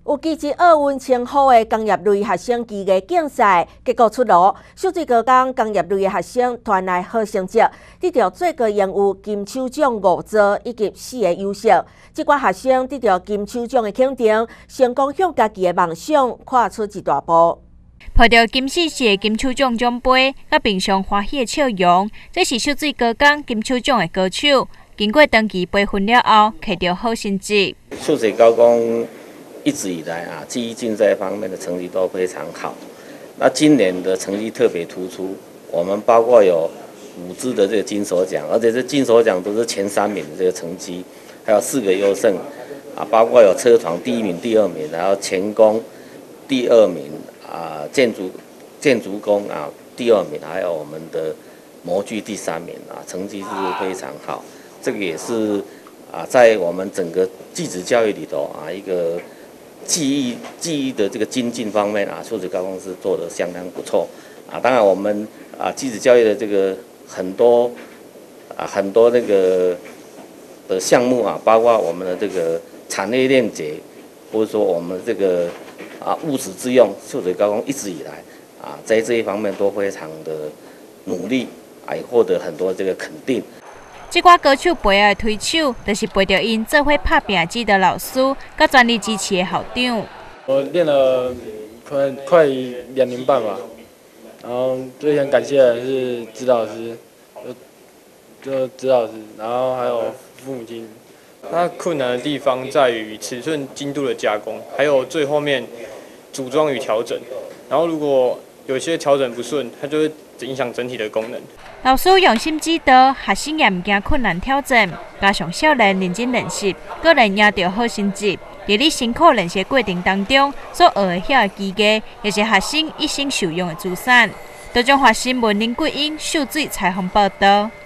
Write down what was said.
有记至奥运称呼的工业类学生技艺竞赛结果出炉，秀水高工工业类的学生团来好成绩，得到最高荣誉金手奖5座以及4个优秀。这群学生得到金手奖的肯定，成功向家己的梦想跨出一大步。 抱着金4式的金手奖奖杯，甲平常欢喜的笑容，这是秀水高工金手奖的歌手。经过长期培训了后，取得好成绩。 秀水高工一直以来技艺竞赛方面的成绩都非常好。那今年的成绩特别突出，我们包括有5支的这个金手奖，而且这金手奖都是前3名的这个成绩，还有4个优胜包括有车床第1名、第2名，然后钳工第2名建筑工第2名，还有我们的模具第3名成绩是非常好。这个也是在我们整个技职教育里头一个技艺的这个精进方面秀水高工是做得相当不错当然我们技职教育的这个很多那个的项目包括我们的这个产业链结，或者说我们这个物质之用，秀水高工一直以来在这一方面都非常的努力也获得很多这个肯定。 这挂歌手背后的推手，就是陪着因做伙拍拼指的老师，甲全力支持的校长。 我练了快2年半吧，然后最想感谢的是指导老师，就指导老师，然后还有父母亲。 它困难的地方在于尺寸精度的加工，还有最后面组装与调整。然后如果有些调整不顺，它就会影响整体的功能。 老师用心指导，学生也唔惊困难挑战，加上少年认真练习，个人赢到好成绩。在你辛苦练习过程当中所学晓的技艺，也是学生一生受用的资产。多种发新闻林桂英秀水采访报道。